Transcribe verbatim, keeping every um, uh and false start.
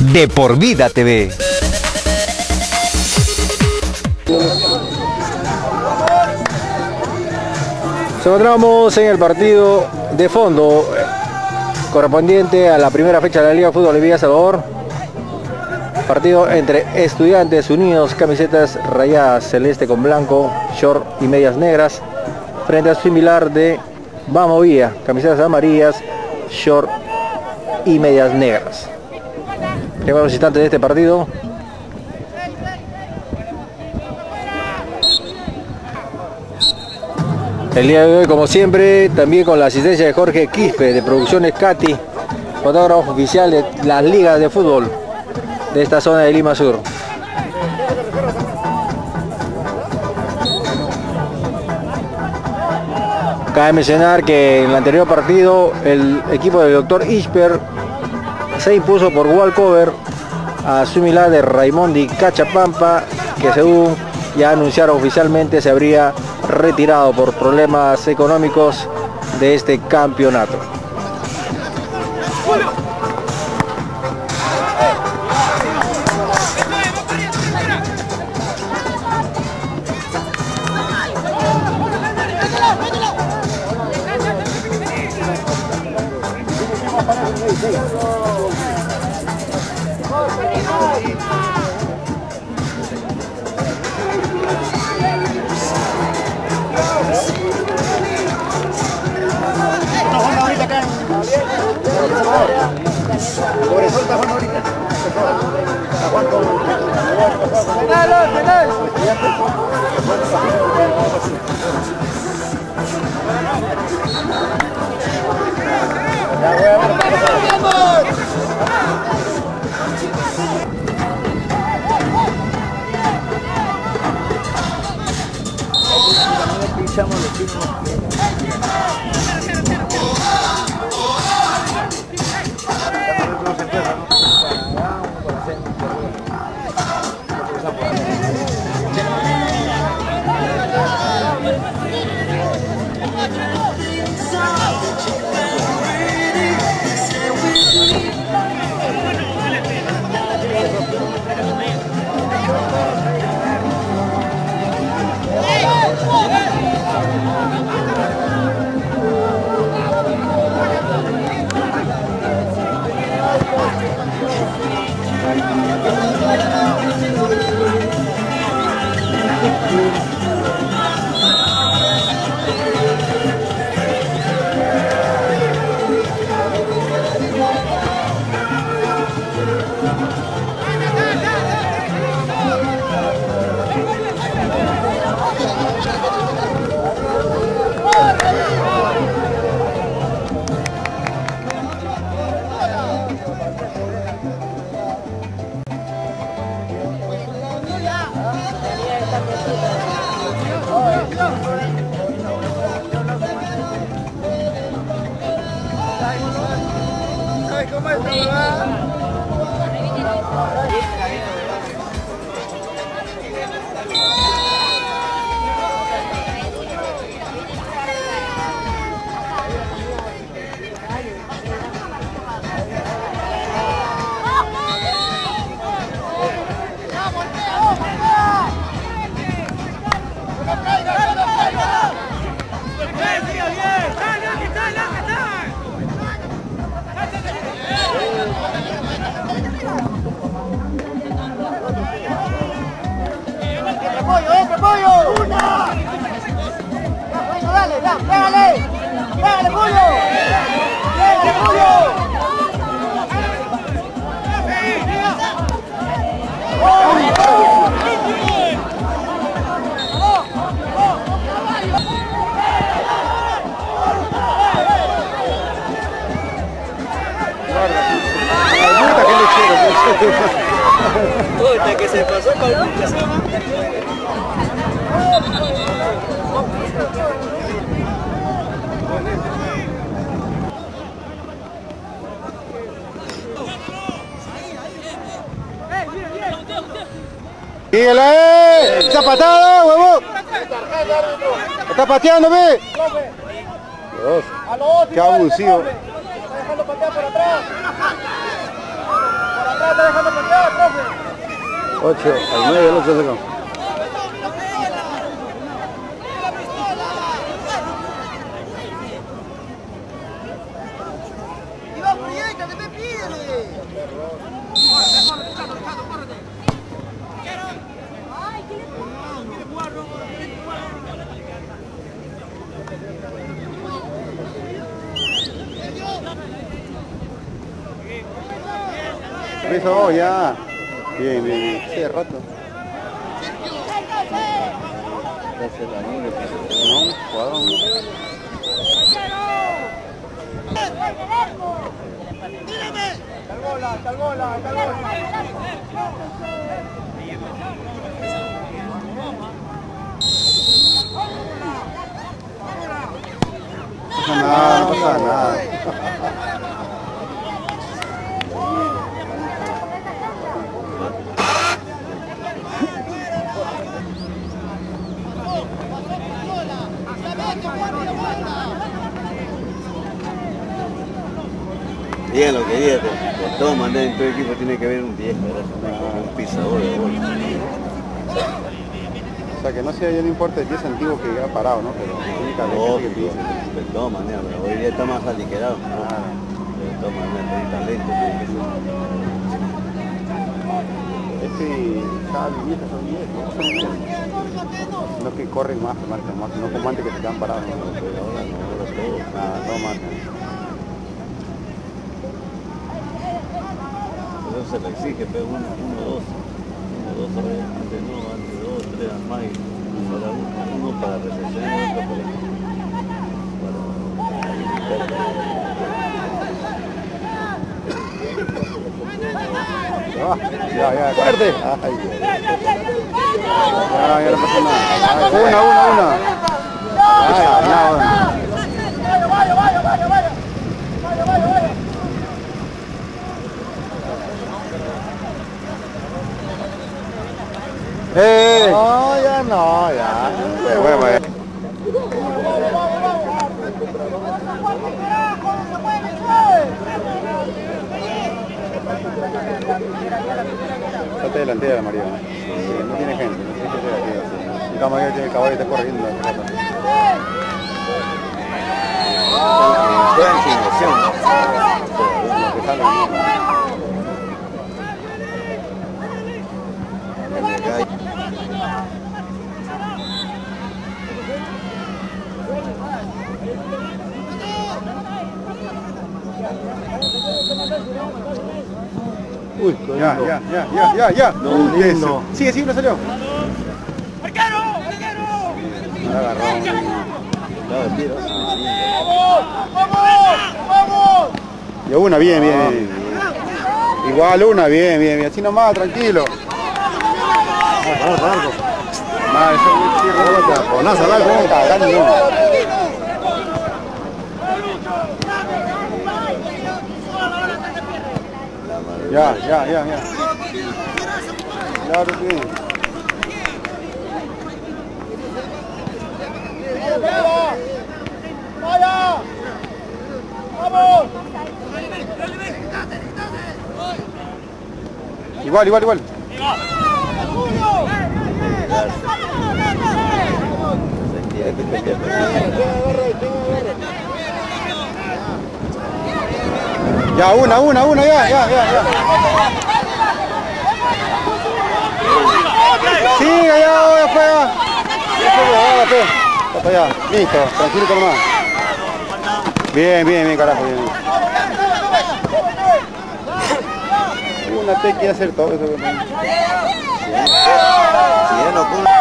De Por Vida T V. Nos encontramos en el partido de fondo correspondiente a la primera fecha de la Liga de Fútbol de Villa Salvador. Partido entre Estudiantes Unidos, camisetas rayadas celeste con blanco, short y medias negras, frente a su similar de Vamos Villa, camisetas amarillas, short y medias negras. Primeros instantes de este partido. El día de hoy, como siempre, también con la asistencia de Jorge Quispe de Producciones Cati, fotógrafo oficial de las ligas de fútbol de esta zona de Lima Sur. Cabe mencionar que en el anterior partido el equipo del doctor Isper se impuso por walkover a similar de Raimondi Cachapampa, que según ya anunciaron oficialmente se habría retirado por problemas económicos de este campeonato. Puta, que se pasó con Lucas. ¡Síguela, eh! ¡Está patada, huevón! ¡Está pateando, ve! Dios, ¡qué abusivo! Dejando patear por atrás. Por atrás, ocho al nueve, el ocho sacó. Eso ya. Bien, bien, bien. Sí, de rato. No, jugador. No pasa nada, no pasa nada. Diga lo que diga, de, de todas maneras en todo equipo tiene que haber un diez, un pisador de gol. O sea, que no sea, ya no importa el diez antiguo que queda parado, ¿no? Pero únicamente que pisa. De todas maneras, pero hoy día está más aliquerado. Ah, de todas maneras, hay talento. Tiene que ser. Este, Javi y Vieja son diez, ¿no? Son diez. No que corren más, que marcan más, no como antes que se quedan parados. ¿No? Pero ahora no, ahora todo. Nada, todo marcan. Eso se le exige, pero uno, uno, dos. Uno, dos, antes no, antes dos, tres más. Y ahora uno, uno para recepción y otro para... Ya, ya, ya, fuerte. Ay, ya, ya no pasa nada. Ay, una, una, una. Ay, ya, una. ¡Eh! No, ya no, ya. Bueno, bueno. Está delantera, María. Sí, no tiene gente, no tiene gente aquí. Así. El caballo tiene el caballo y está corriendo. Juegan sin lesión. Lo que sale, ¿no? Uy, ya, ya, ya, ya, ya, ya. No, Uy, lindo. eso. Sigue, sigue, no salió. ¡Arquero! ¡Arquero! No la agarró. Claro, tiro. ¡Vamos! ¡Vamos! ¡Vamos! Y una, bien, bien, bien. Igual una, bien, bien, bien. Así nomás, tranquilo. Largo. Más, eso es tierra. Ponaza, largo. Ya, ya, ya, ya. Claro que sí. ¡Vaya! ¡Vamos! Igual, igual, igual. Ya, una, una, una, ya, ya, ya, ya. Sigue, ya, ya fue, ya. Ya fue, ya, ya, ya, para allá. Listo, tranquilito nomás. Bien, bien, bien, carajo, bien. Una te quiere hacer todo eso. Si él no